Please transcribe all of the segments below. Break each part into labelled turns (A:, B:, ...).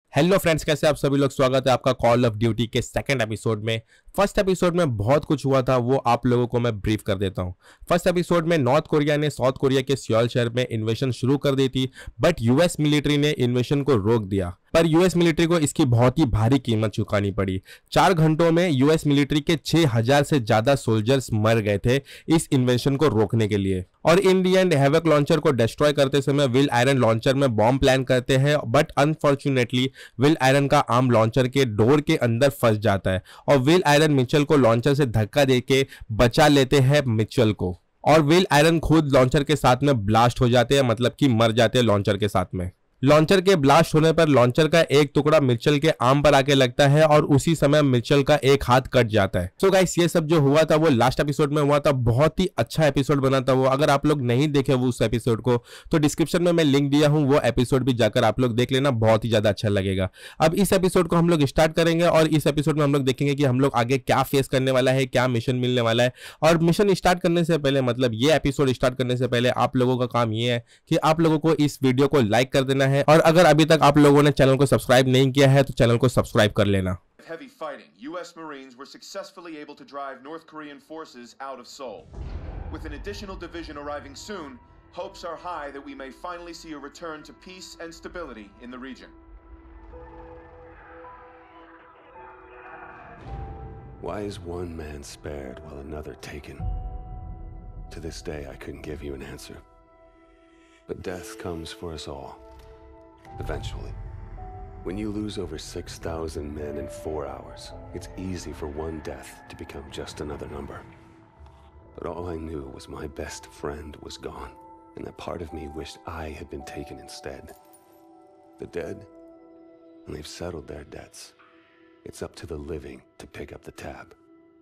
A: Hello friends, कैसे आप सभी लोग। स्वागत है आपका कॉल ऑफ ड्यूटी के सेकंड एपिसोड में। फर्स्ट एपिसोड में बहुत कुछ हुआ था, वो आप लोगों को मैं ब्रीफ कर देता हूँ। फर्स्ट एपिसोड में नॉर्थ कोरिया ने साउथ कोरिया के सियोल शहर में इन्वेशन शुरू कर दी थी, बट यूएस मिलिट्री ने इन्वेशन को रोक दिया। पर यूएस मिलिट्री को इसकी बहुत ही भारी कीमत चुकानी पड़ी। 4 घंटों में यूएस मिलिट्री के 6000 से ज्यादा सोल्जर्स मर गए थे इस इन्वेशन को रोकने के लिए। और in the end havoc launcher को डिस्ट्रॉय करते समय विल आयरन लॉन्चर में बॉम्ब प्लान करते हैं, बट अनफॉर्चुनेटली विल आयरन का आर्म लॉन्चर के डोर के अंदर फंस जाता है और विल आयरन मिचेल को लॉन्चर से धक्का देके बचा लेते हैं मिचेल को। और विल आयरन खुद लॉन्चर के साथ में ब्लास्ट हो जाते हैं, मतलब कि मर जाते हैं लॉन्चर के साथ में। लॉन्चर के ब्लास्ट होने पर लॉन्चर का एक टुकड़ा मिचेल के आर्म पर आके लगता है और उसी समय मिचेल का एक हाथ कट जाता है। सो गाइस, ये सब जो हुआ था वो लास्ट एपिसोड में हुआ था। बहुत ही अच्छा एपिसोड बना था वो। अगर आप लोग नहीं देखे वो उस एपिसोड को तो डिस्क्रिप्शन में मैं लिंक दिया हूं, वो एपिसोड भी जाकर आप लोग देख लेना, बहुत ही ज्यादा अच्छा लगेगा। अब इस एपिसोड को हम लोग स्टार्ट करेंगे और इस एपिसोड में हम लोग देखेंगे कि हम लोग आगे क्या फेस करने वाला है, क्या मिशन मिलने वाला है। और मिशन स्टार्ट करने से पहले, मतलब ये एपिसोड स्टार्ट करने से पहले आप लोगों का काम ये है कि आप लोगों को इस वीडियो को लाइक कर देना है, और अगर अभी तक आप लोगों ने चैनल को सब्सक्राइब नहीं किया है तो चैनल को सब्सक्राइब कर लेना।
B: Heavy fighting, U.S. Marines were successfully able to drive North Korean forces out of Seoul. With an additional division arriving soon, hopes are high that we may finally see a return to peace and stability in the region.
C: Why is one man spared while another taken? To this day, I couldn't give you an answer. But death comes for us all. Eventually. When you lose over 6,000 men in 4 hours, it's easy for one death to become just another number. But all I knew was my best friend was gone, and that part of me wished I had been taken instead. The dead, and they've settled their debts. It's up to the living to pick up the tab.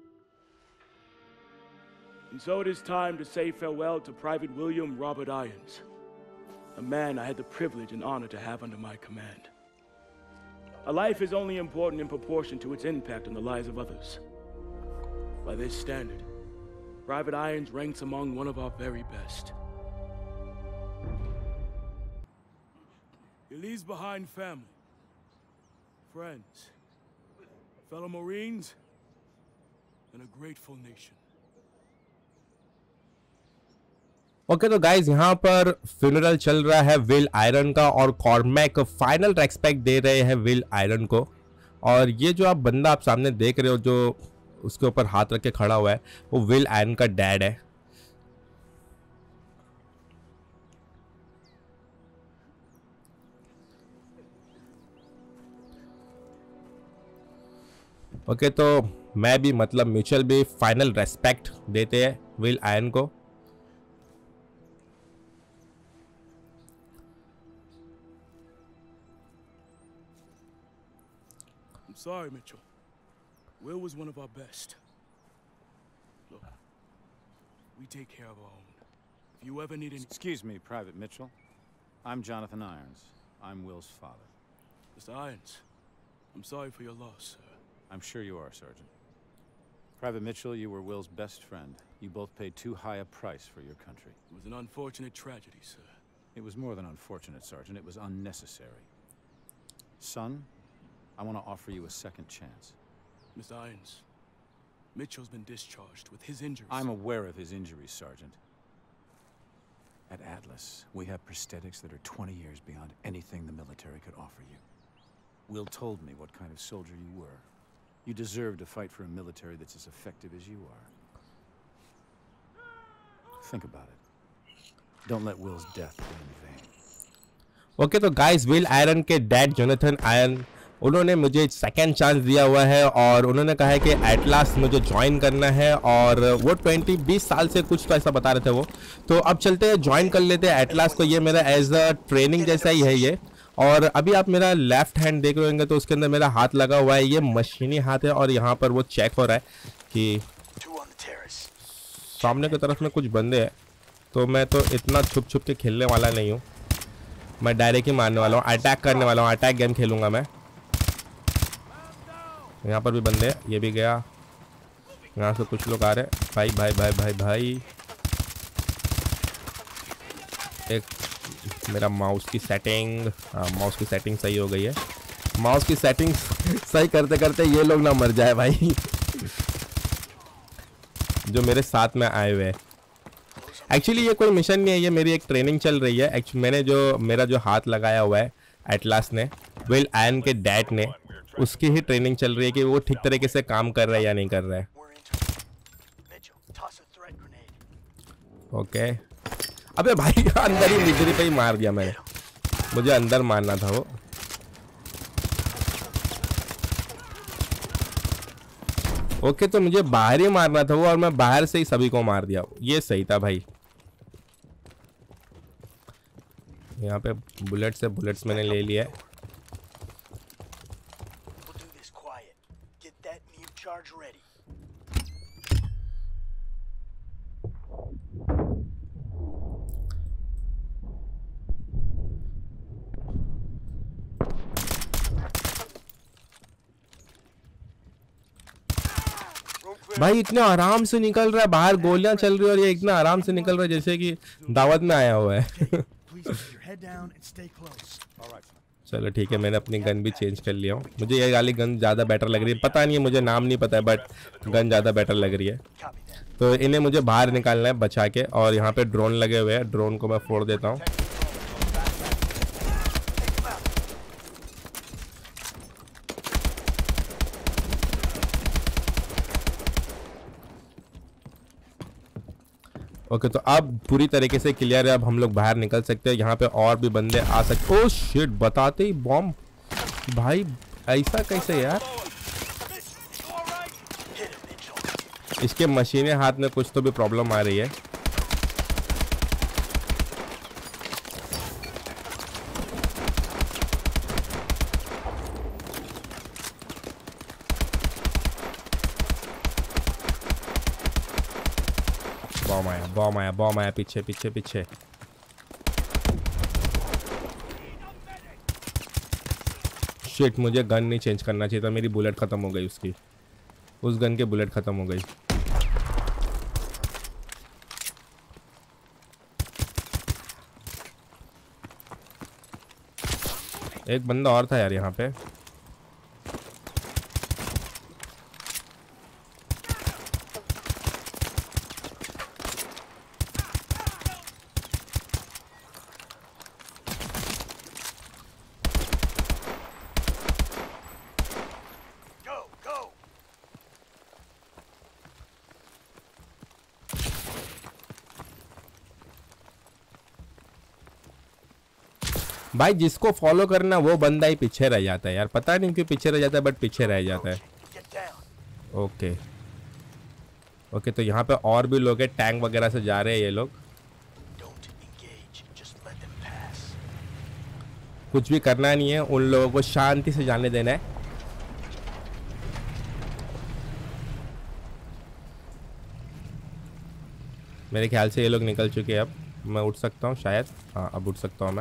D: And so it is time to say farewell to Private William Robert Irons, a man I had the privilege and honor to have under my command. A life is only important in proportion to its impact on the lives of others. By this standard, Private Irons ranks among one of our very best. He leaves behind family, friends, fellow Marines, and a grateful nation.
A: Okay तो guys, यहाँ पर funeral चल रहा है will Iron का और Cormac final respect दे रहे हैं विल आयरन को। और ये जो आप बंदा आप सामने देख रहे हो जो उसके ऊपर हाथ रख के खड़ा हुआ है, वो विल आयरन का डैड है। ओके तो मैं भी, मतलब म्यूचुअल भी फाइनल रेस्पेक्ट देते हैं विल आयरन को।
D: Sorry, Mitchell. Will was one of our best. Look, we take care of our own. If you ever need any...
E: Excuse me, Private Mitchell. I'm Jonathan Irons. I'm Will's father.
D: Mr. Irons, I'm sorry for your loss, sir.
E: I'm sure you are, Sergeant. Private Mitchell, you were Will's best friend. You both paid too high a price for your country.
D: It was an unfortunate tragedy, sir.
E: It was more than unfortunate, Sergeant. It was unnecessary. Son, I want to offer you a second chance.
D: Mr. Irons, Mitchell's been discharged with his injuries.
E: I'm aware of his injuries, Sergeant. At Atlas, we have prosthetics that are 20 years beyond anything the military could offer you. Will told me what kind of soldier you were. You deserve to fight for a military that's as effective as you are. Think about it. Don't let Will's death be in vain.
A: Okay तो guys, Will Iron के dad Jonathan Iron, उन्होंने मुझे second chance दिया हुआ है और उन्होंने कहा है कि एटलास मुझे ज्वाइन करना है। और वो 20 साल से कुछ तो ऐसा बता रहे थे वो। तो अब चलते हैं, ज्वाइन कर लेते हैं एटलास को। ये मेरा एज अ ट्रेनिंग जैसा ही है ये। और अभी आप मेरा लेफ्ट हैंड देख रहे होंगे तो उसके अंदर मेरा हाथ लगा हुआ है, ये मशीनी हाथ है। और यहाँ पर वो चेक हो रहा है कि सामने की तरफ में कुछ बंदे हैं, तो मैं तो इतना छुप छुप के खेलने वाला नहीं हूँ। मैं डायरेक्ट ही मारने वाला हूँ, अटैक करने वाला हूँ, अटैक गेम खेलूंगा मैं। यहाँ पर भी बंदे, ये भी गया। यहाँ से कुछ लोग आ रहे हैं। भाई भाई भाई भाई भाई, एक मेरा माउस की सेटिंग, हाँ माउस की सेटिंग सही हो गई है। माउस की सेटिंग सही करते करते ये लोग ना मर जाए भाई जो मेरे साथ में आए हुए हैं। एक्चुअली ये कोई मिशन नहीं है, ये मेरी एक ट्रेनिंग चल रही है। एक्चुअली मेरा जो हाथ लगाया हुआ है एटलास ने, विल आयरन के डैड ने, उसकी ही ट्रेनिंग चल रही है कि वो ठीक तरीके से काम कर रहा है या नहीं कर रहा है। ओके अबे भाई अंदर ही बिजली पे ही मार दिया मैंने, मुझे अंदर मारना था वो। ओके तो मुझे बाहर ही मारना था वो, और मैं बाहर से ही सभी को मार दिया, ये सही था भाई। यहाँ पे बुलेट्स मैंने ले लिया है। भाई इतने आराम से निकल रहा है, बाहर गोलियां चल रही है और ये इतना आराम से निकल रहा है जैसे कि दावत में आया हुआ है चलो ठीक है, मैंने अपनी गन भी चेंज कर लिया हूँ। मुझे ये वाली गन ज़्यादा बेटर लग रही है, पता नहीं है, मुझे नाम नहीं पता है, बट गन ज़्यादा बेटर लग रही है। तो इन्हें मुझे बाहर निकालना है बचा के, और यहाँ पे ड्रोन लगे हुए हैं, ड्रोन को मैं फोड़ देता हूँ। ओके तो अब पूरी तरीके से क्लियर है, अब हम लोग बाहर निकल सकते हैं। यहाँ पे और भी बंदे आ सकते। ओह शिट, बताते ही बॉम्ब भाई, ऐसा कैसे यार? इसके मशीनें हाथ में कुछ तो भी प्रॉब्लम आ रही है। बॉम्ब आया पीछे पीछे पीछे। शिट, मुझे गन नहीं चेंज करना चाहिए था, मेरी बुलेट खत्म हो गई उसकी, उस गन के बुलेट खत्म हो गई। एक बंदा और था यार यहाँ पे। भाई जिसको फॉलो करना वो बंदा ही पीछे रह जाता है यार, पता नहीं क्यों पीछे रह जाता है, बट पीछे रह जाता है। ओके ओके तो यहाँ पे और भी लोग हैं, टैंक वगैरह से जा रहे हैं ये लोग। कुछ भी करना नहीं है, उन लोगों को शांति से जाने देना है। मेरे ख्याल से ये लोग निकल चुके हैं। अब मैं उठ सकता हूँ शायद, हाँ अब उठ सकता हूँ मैं।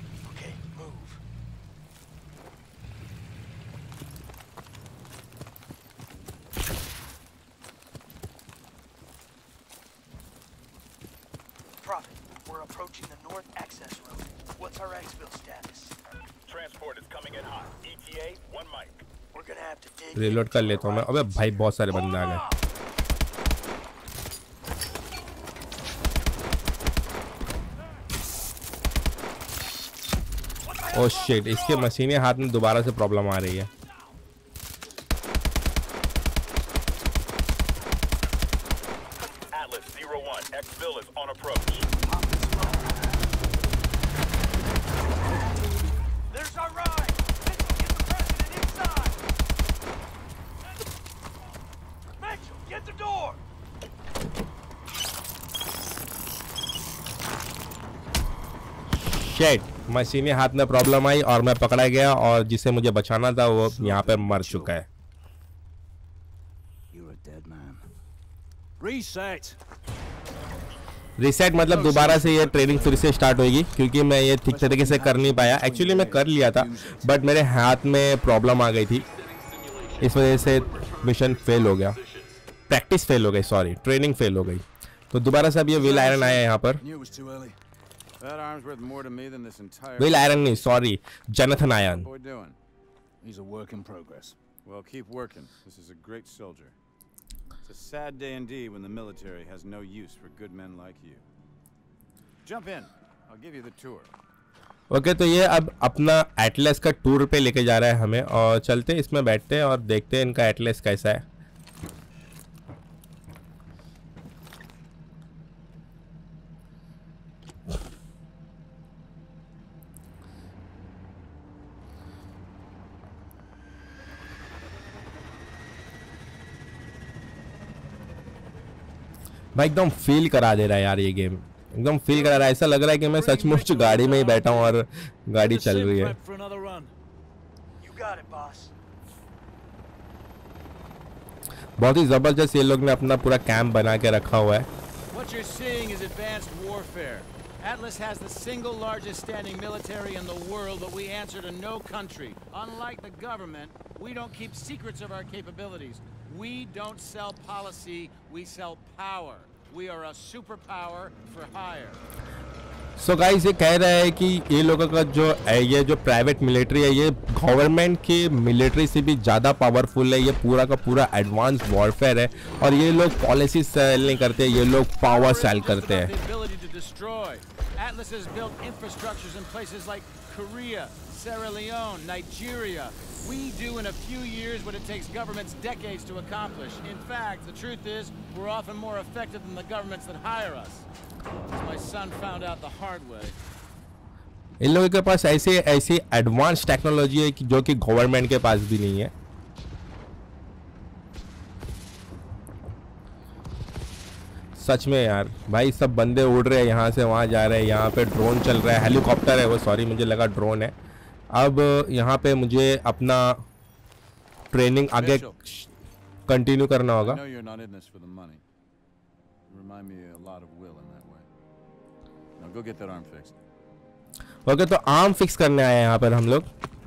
A: रिलोड कर लेता हूँ मैं। अबे भाई बहुत सारे बंदे आ गए। ओह शिट, इसके मशीनें हाथ में दोबारा से प्रॉब्लम आ रही है। शिट, मशीनें हाथ में प्रॉब्लम आई और मैं पकड़ा गया, और जिसे मुझे बचाना था वो यहाँ पे मर चुका है। रीसेट मतलब दोबारा से ये ट्रेनिंग फिर से स्टार्ट होगी, क्योंकि मैं ये ठीक तरीके से कर नहीं पाया। एक्चुअली मैं कर लिया था बट मेरे हाथ में प्रॉब्लम आ गई थी, इस वजह से मिशन फेल हो गया, प्रैक्टिस फेल हो गई, सॉरी ट्रेनिंग फेल हो गई। तो दोबारा से अब ये विल आयरन आया यहाँ पर। विल आयरन नहीं, sorry, Jonathan Iron.
F: He's a work in progress.
E: Well, keep working. This is a great soldier. It's a sad day indeed when the military has no use for good men like you. Jump in. I'll give you the tour.
A: Okay तो ये अब अपना Atlas का tour पे लेके जा रहा है हमें, और चलते इसमें बैठते हैं और देखते हैं इनका एटलस कैसा है। भाई एकदम फील करा दे रहा है यार ये गेम, एकदम फील करा रहा है। ऐसा लग रहा है कि मैं सचमुच गाड़ी में ही बैठा हूँ और गाड़ी चल रही है। बहुत ही जबरदस्त ये लोग ने अपना पूरा कैंप बना के रखा हुआ है।
G: What you're seeing is advanced warfare. Atlas has the single largest standing military in the world, but we answer to no country. Unlike the government, we don't keep secrets of our capabilities. We don't sell policy, we sell power. We are a superpower for hire.
A: So guys ये कह रहा है कि ये लोगों का जो है, ये जो प्राइवेट मिलिट्री है, ये गवर्नमेंट की मिलिट्री से भी ज़्यादा पावरफुल है। ये पूरा का पूरा एडवांस वॉरफेयर है और ये लोग पॉलिसी सेल नहीं करते, ये लोग पावर सेल करते हैं।
G: Atlas has built infrastructures in places like Korea, Sierra Leone, Nigeria. We do in a few years what it takes governments decades to accomplish. In fact, the truth is, we're often more effective than the governments that hire us. As my son found out the hard way.
A: इन लोगों के पास ऐसी advance technology है कि जो कि government के पास भी नहीं है। सच में यार भाई, सब बंदे उड़ रहे हैं, यहाँ से वहाँ जा रहे हैं। यहाँ पे ड्रोन चल रहा है, हेलीकॉप्टर है वो, सॉरी मुझे लगा ड्रोन है। अब यहाँ पे मुझे अपना ट्रेनिंग आगे कंटिन्यू करना होगा। ओके तो आर्म फिक्स करने आए हैं यहाँ पर हम लोग।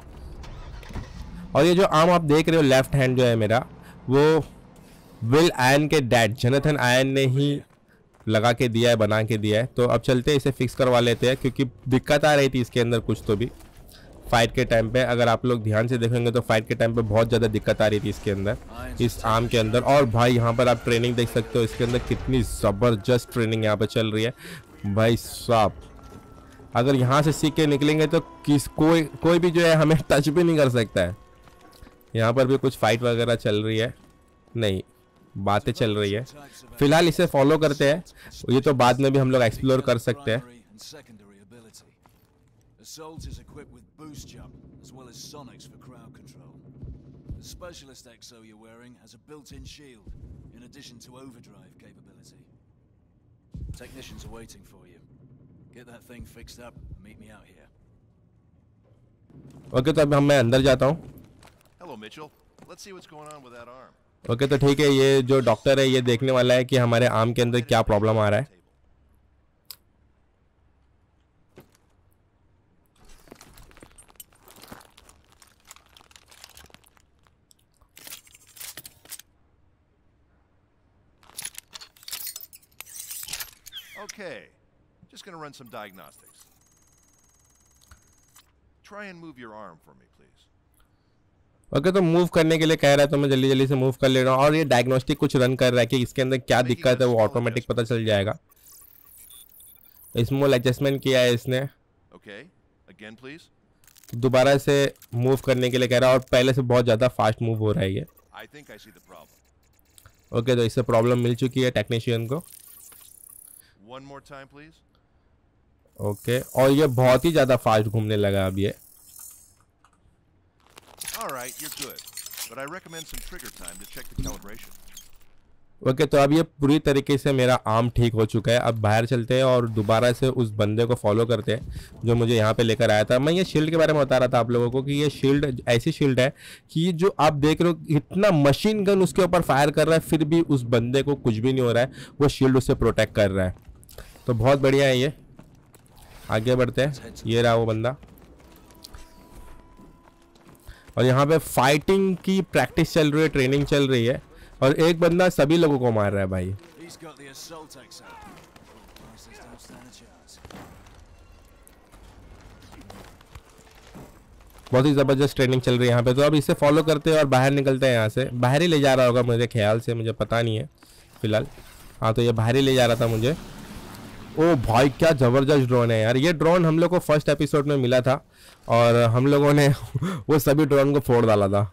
A: और ये जो आर्म आप देख रहे हो लेफ्ट हैंड जो है मेरा, वो विल आयन के डैड जोनाथन आयन ने ही लगा के दिया है, बना के दिया है। तो अब चलते हैं इसे फिक्स करवा लेते हैं, क्योंकि दिक्कत आ रही थी इसके अंदर कुछ तो भी फाइट के टाइम पे। अगर आप लोग ध्यान से देखेंगे तो फाइट के टाइम पे बहुत ज़्यादा दिक्कत आ रही थी इसके अंदर, इस आर्म के अंदर। और भाई यहाँ पर आप ट्रेनिंग देख सकते हो, इसके अंदर कितनी ज़बरदस्त ट्रेनिंग यहाँ पर चल रही है भाई साहब। अगर यहाँ से सीख के निकलेंगे तो कोई भी जो है हमें टच भी नहीं कर सकता है। यहाँ पर भी कुछ फाइट वगैरह चल रही है, नहीं बातें चल रही है। फिलहाल इसे फॉलो करते हैं, ये तो बाद में भी हम लोग एक्सप्लोर कर सकते हैं। ओके तो अब मैं अंदर जाता हूँ। ओके तो ठीक है, ये जो डॉक्टर है ये देखने वाला है कि हमारे आर्म के अंदर क्या प्रॉब्लम आ रहा है।
H: Okay, just gonna run some diagnostics. Try and move your arm for me, please.
A: Okay तो मूव करने के लिए कह रहा है, तो मैं जल्दी जल्दी से मूव कर ले रहा हूँ। और ये डायग्नोस्टिक कुछ रन कर रहा है कि इसके अंदर क्या दिक्कत है, वो ऑटोमेटिक पता चल जाएगा। स्मॉल एडजस्टमेंट किया है इसने।
H: Okay, again please.
A: दोबारा से मूव करने के लिए कह रहा है, और पहले से बहुत ज़्यादा फास्ट मूव हो रहा है ये।
H: I think I see the problem.
A: Okay तो इससे प्रॉब्लम मिल चुकी है टेक्नीशियन को।
H: One more time, please.
A: Okay और ये बहुत ही ज़्यादा फास्ट घूमने लगा अब ये।
H: All right, you're good, but I recommend some trigger time to check the calibration.
A: Okay तो अब ये पूरी तरीके से मेरा आर्म ठीक हो चुका है। अब बाहर चलते हैं और दोबारा से उस बंदे को फॉलो करते हैं जो मुझे यहाँ पे लेकर आया था। मैं ये शील्ड के बारे में बता रहा था आप लोगों को कि ये शील्ड ऐसी शील्ड है कि जो आप देख रहे हो इतना मशीन गन उसके ऊपर फायर कर रहा है, फिर भी उस बंदे को कुछ भी नहीं हो रहा है, वो शील्ड उससे प्रोटेक्ट कर रहा है। तो बहुत बढ़िया है ये। आगे बढ़ते हैं, ये रहा वो बंदा। और यहाँ पे फाइटिंग की प्रैक्टिस चल रही है, ट्रेनिंग चल रही है, और एक बंदा सभी लोगों को मार रहा है भाई। बहुत ही ज़बरदस्त ट्रेनिंग चल रही है यहाँ पे। तो अब इसे फॉलो करते हैं और बाहर निकलते हैं यहाँ से। बाहर ही ले जा रहा होगा मेरे ख्याल से, मुझे पता नहीं है फिलहाल। हाँ तो ये बाहर ही ले जा रहा था मुझे। ओ भाई क्या ज़बरदस्त ड्रोन है यार। ये ड्रोन हम लोग को फर्स्ट एपिसोड में मिला था और हम लोगों ने वो सभी ड्रोन को फोड़ डाला था।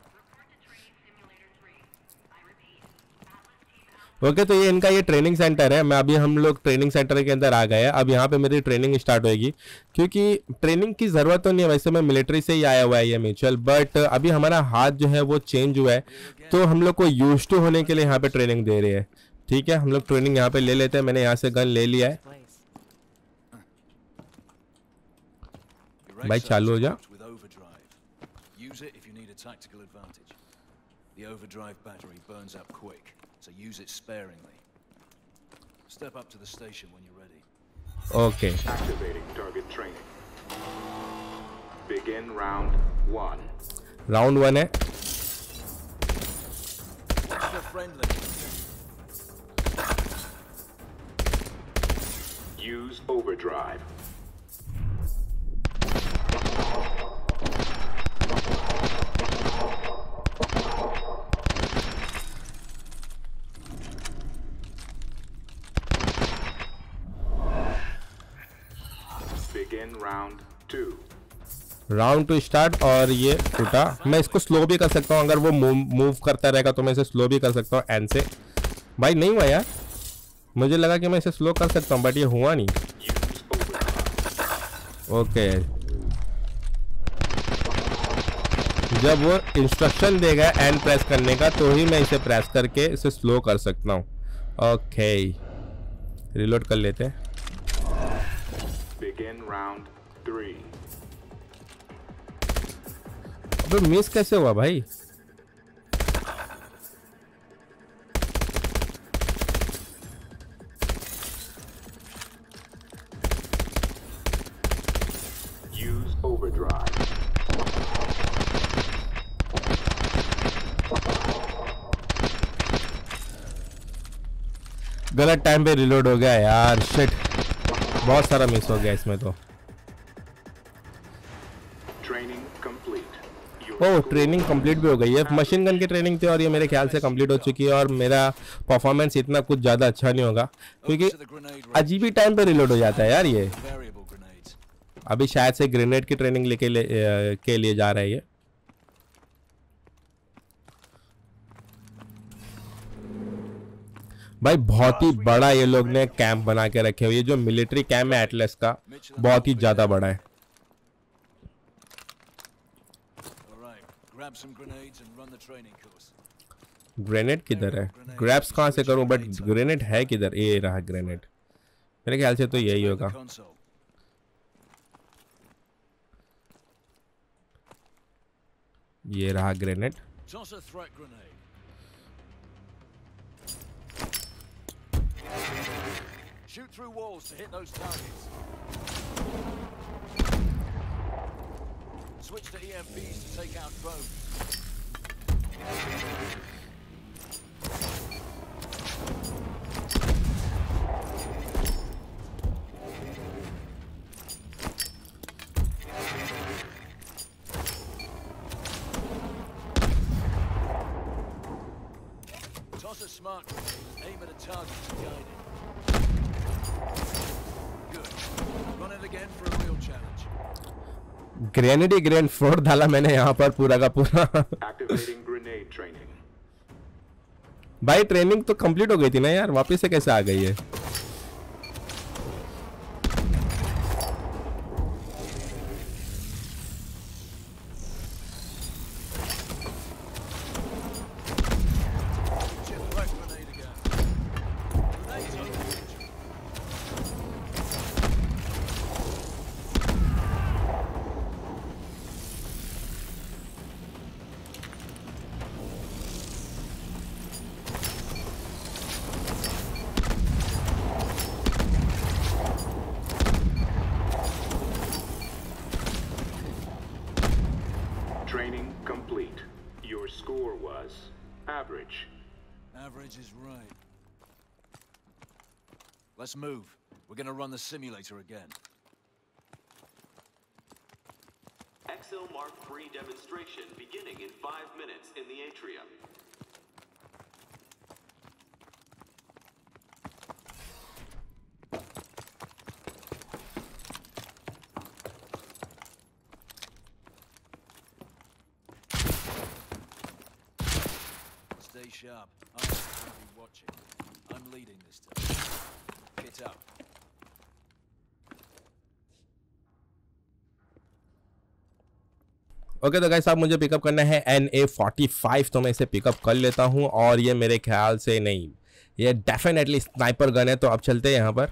A: ओके तो ये इनका ये ट्रेनिंग सेंटर है। मैं अभी हम लोग ट्रेनिंग सेंटर के अंदर आ गए हैं। अब यहाँ पे मेरी ट्रेनिंग स्टार्ट होएगी, क्योंकि ट्रेनिंग की ज़रूरत तो नहीं है वैसे, मैं मिलिट्री से ही आया हुआ है ये म्यूचुअल, बट अभी हमारा हाथ जो है वो चेंज हुआ है, तो हम लोग को यूज टू होने के लिए यहाँ पे ट्रेनिंग दे रही है। ठीक है, हम लोग ट्रेनिंग यहाँ पे ले लेते हैं। मैंने यहाँ से गन ले लिया है। भाई चालू हो जा।
E: The overdrive battery burns up quick, so use it sparingly. Step up to the station when you're ready.
A: Okay.
F: Activating target training. Begin round 1.
A: Round 1 है।
E: Extra friendly.
F: Use overdrive. Round 2.
A: Round 2 start. और ये टूटा। मैं इसको slow भी कर सकता हूँ, अगर वो मूव करता रहेगा तो मैं इसे स्लो भी कर सकता हूँ एन से। भाई नहीं हुआ यार, मुझे लगा कि मैं इसे स्लो कर सकता हूँ बट ये हुआ नहीं। ओके जब वो इंस्ट्रक्शन देगा एन प्रेस करने का तो ही मैं इसे प्रेस करके इसे स्लो कर सकता हूँ। ओके रिलोड कर लेते हैं।
F: Round 3.
A: अबे मिस कैसे हुआ भाई?
F: Use overdrive.
A: गलत टाइम पे रिलोड हो गया यार, शिट। बहुत सारा मिस हो गया इसमें तो। ओह ट्रेनिंग कंप्लीट भी हो गई है। मशीन गन की ट्रेनिंग थी और ये मेरे ख्याल से कंप्लीट हो चुकी है और मेरा परफॉर्मेंस इतना कुछ ज़्यादा अच्छा नहीं होगा क्योंकि अजीब ही टाइम पे रिलोड हो जाता है यार ये। अभी शायद से ग्रेनेड की ट्रेनिंग के लिए जा रहा है ये। भाई बहुत ही बड़ा ये लोग ने कैंप बना के रखे हुए। ये जो मिलिट्री कैंप है एटलस का बहुत ही ज़्यादा बड़ा है। ग्रेनेड किधर है? ग्रैब्स कहाँ से करूं? बट ग्रेनेड है किधर? ये रहा ग्रेनेड। मेरे ख्याल से तो यही होगा। ये रहा grenade.
E: Shoot through walls to hit those targets. Switch to EMPs to take out drones. Toss a smart grenade, aim at a target to guide it. Good. Run it again for a real challenge.
A: Grenade ही grenade फोड़ डाला मैंने यहाँ पर पूरा का पूरा।
F: Activating grenade training.
A: भाई ट्रेनिंग तो कंप्लीट हो गई थी ना यार, वापस से कैसे आ गई है?
F: Training complete. Your score was average.
E: Average is right. Let's move. We're gonna run the simulator again.
I: Exo Mark III demonstration beginning in 5 minutes in the atrium.
J: Stay sharp. I'm going to be watching. I'm leading this time. Get up.
A: Okay तो guys, आप मुझे pickup करना है NA-45, तो मैं इसे pickup कर लेता हूं। और ये मेरे ख्याल से नहीं, ये डेफिनेटली स्नाइपर गन है। तो अब चलते हैं यहाँ पर।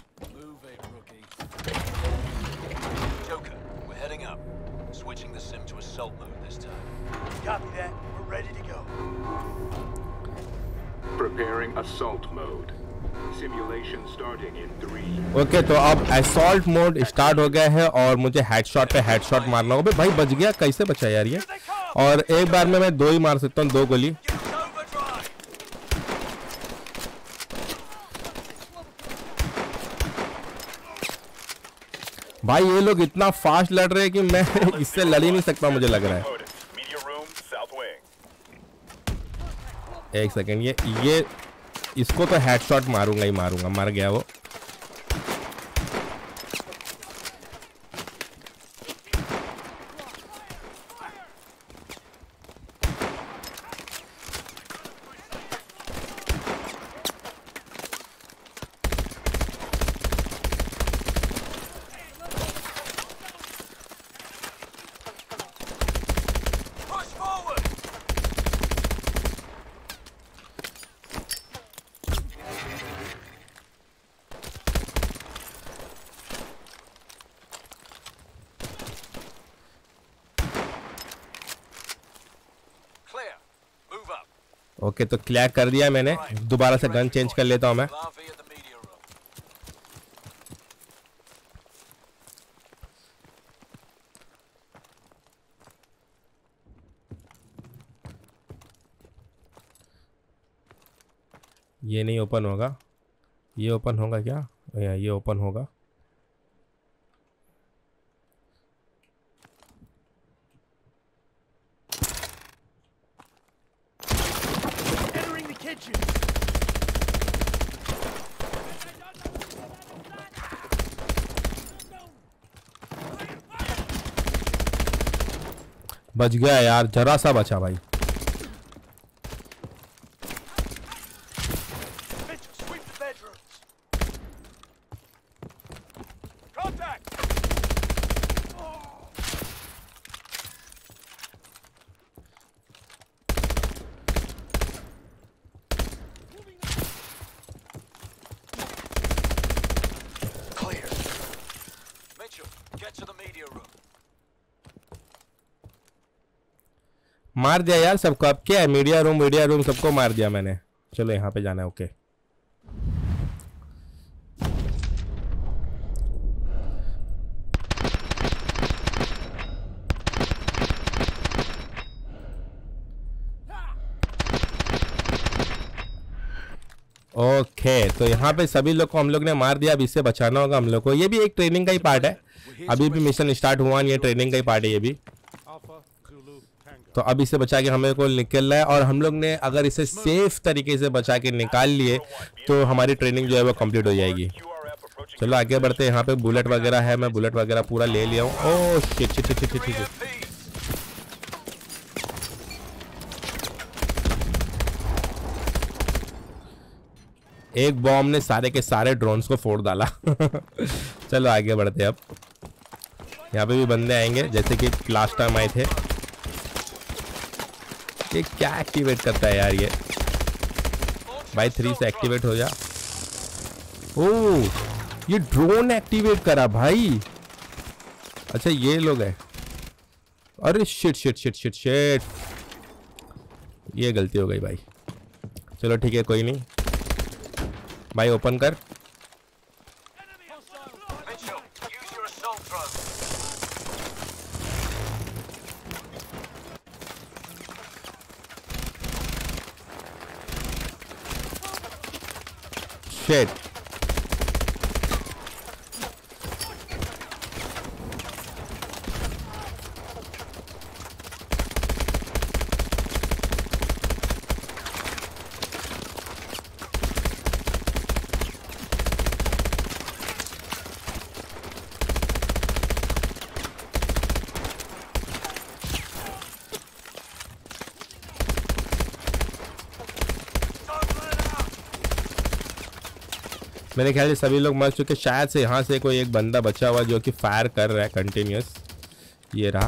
F: Preparing assault mode. Simulation starting in 3.
A: Okay तो अब असॉल्ट मोड स्टार्ट हो गया है और मुझे हेडशॉट पे हेडशॉट मारना होगा। भाई बच गया, कैसे बचा यार ये? और एक बार में मैं 2 ही मार सकता हूँ, 2 गोली। भाई ये लोग इतना फास्ट लड़ रहे हैं कि मैं इससे लड़ ही नहीं सकता, मुझे लग रहा है। एक सेकेंड, ये इसको तो हेडशॉट मारूंगा ही मारूंगा। मर गया वो। ओके तो क्लियर कर दिया मैंने। दोबारा से गन चेंज कर लेता हूं मैं। ये नहीं ओपन होगा, ये ओपन होगा क्या? ये ओपन होगा। बच गया यार, जरा सा बचा भाई। मार दिया यार सबको। अब क्या है, मीडिया रूम सबको मार दिया मैंने। चलो यहाँ पे जाना है। ओके ओके तो यहाँ पे सभी लोग को हम लोग ने मार दिया। अब इससे बचाना होगा हम लोग को। ये भी एक ट्रेनिंग का ही पार्ट है। अभी भी मिशन स्टार्ट हुआ नहीं है, ट्रेनिंग का ही पार्ट है ये भी। तो अब इसे बचा के हमें को निकलना है। और हम लोग ने अगर इसे सेफ तरीके से बचा के निकाल लिए तो हमारी ट्रेनिंग जो है वो कंप्लीट हो जाएगी। चलो आगे बढ़ते हैं। यहाँ पे बुलेट वगैरह है, मैं बुलेट वगैरह पूरा ले लिया हूँ। Oh shit shit shit shit shit. एक बॉम्ब ने सारे के सारे ड्रोन्स को फोड़ डाला। चलो आगे बढ़ते हैं। अब यहाँ पे भी बंदे आएंगे जैसे कि लास्ट टाइम आए थे। ये क्या एक्टिवेट करता है यार ये? भाई 3 से एक्टिवेट हो जा। ओह ये ड्रोन एक्टिवेट करा भाई। अच्छा ये लोग है। अरे shit shit shit shit shit, ये गलती हो गई भाई। चलो ठीक है कोई नहीं। भाई ओपन कर। शिट मेरे ख्याल से सभी लोग मर चुके। शायद से यहाँ से कोई एक बंदा बचा हुआ जो कि फायर कर रहा है कंटिन्यूस। ये रहा।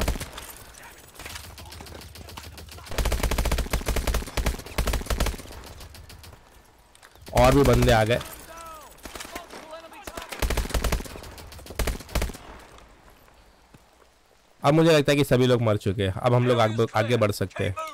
A: और भी बंदे आ गए। अब मुझे लगता है कि सभी लोग मर चुके हैं। अब हम लोग आगे बढ़ सकते हैं।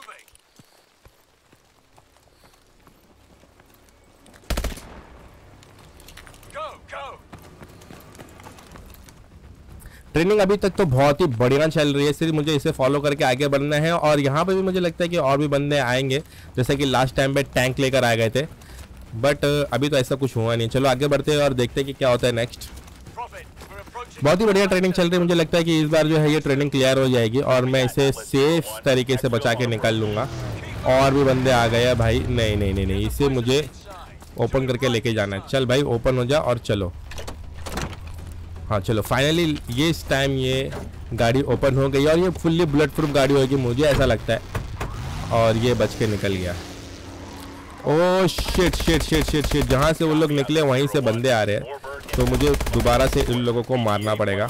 A: ट्रेनिंग अभी तक तो बहुत ही बढ़िया चल रही है। सिर्फ मुझे इसे फॉलो करके आगे बढ़ना है और यहाँ पे भी मुझे लगता है कि और भी बंदे आएंगे, जैसे कि लास्ट टाइम पे टैंक लेकर आ गए थे, बट अभी तो ऐसा कुछ हुआ नहीं। चलो आगे बढ़ते हैं और देखते हैं कि क्या होता है नेक्स्ट। बहुत ही बढ़िया ट्रेनिंग चल रही है। मुझे लगता है कि इस बार जो है ये ट्रेनिंग क्लियर हो जाएगी और मैं इसे सेफ तरीके से बचा के निकाल लूँगा। और भी बंदे आ गए भाई। नहीं नहीं नहीं नहीं, इसे मुझे ओपन करके लेके जाना है। चल भाई ओपन हो जा और चलो। हाँ चलो फाइनली ये इस टाइम ये गाड़ी ओपन हो गई और ये फुल्ली बुलेट प्रूफ गाड़ी होगी मुझे ऐसा लगता है। और ये बच के निकल गया। Oh shit shit shit shit shit, जहाँ से वो लोग निकले वहीं से बंदे आ रहे हैं, तो मुझे दोबारा से इन लोगों को मारना पड़ेगा।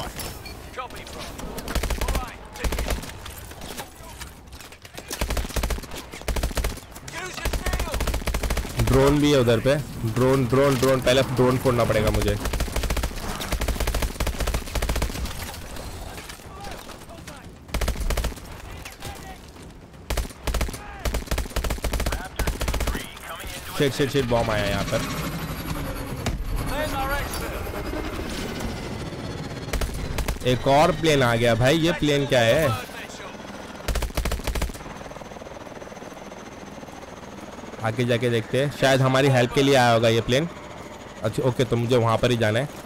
A: ड्रोन भी है उधर पे। ड्रोन ड्रोन ड्रोन, पहले ड्रोन फोड़ना पड़ेगा मुझे। शिट शिट शिट, बॉम्ब आया यहाँ पर। एक और प्लेन आ गया भाई। ये प्लेन क्या है? आगे जाके देखते हैं, शायद हमारी हेल्प के लिए आया होगा ये प्लेन। अच्छा ओके, तो मुझे वहां पर ही जाना है।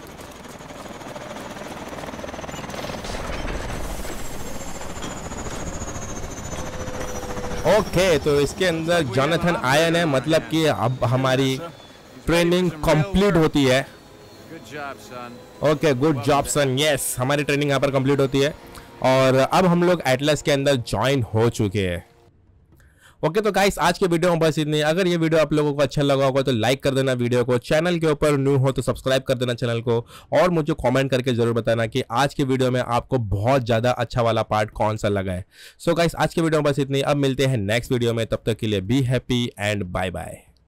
A: ओके तो इसके अंदर जोनाथन आयन है, मतलब कि अब हमारी ट्रेनिंग कंप्लीट होती है। Okay good job son. Yes, हमारी ट्रेनिंग यहाँ पर कंप्लीट होती है और अब हम लोग एटलस के अंदर ज्वाइन हो चुके हैं। ओके तो गाइस आज के वीडियो में बस इतनी। अगर ये वीडियो आप लोगों को अच्छा लगा होगा तो लाइक कर देना वीडियो को। चैनल के ऊपर न्यू हो तो सब्सक्राइब कर देना चैनल को और मुझे कमेंट करके जरूर बताना कि आज के वीडियो में आपको बहुत ज़्यादा अच्छा वाला पार्ट कौन सा लगा है। सो गाइस आज के वीडियो में बस इतनी। अब मिलते हैं नेक्स्ट वीडियो में, तब तक के लिए be happy and bye bye.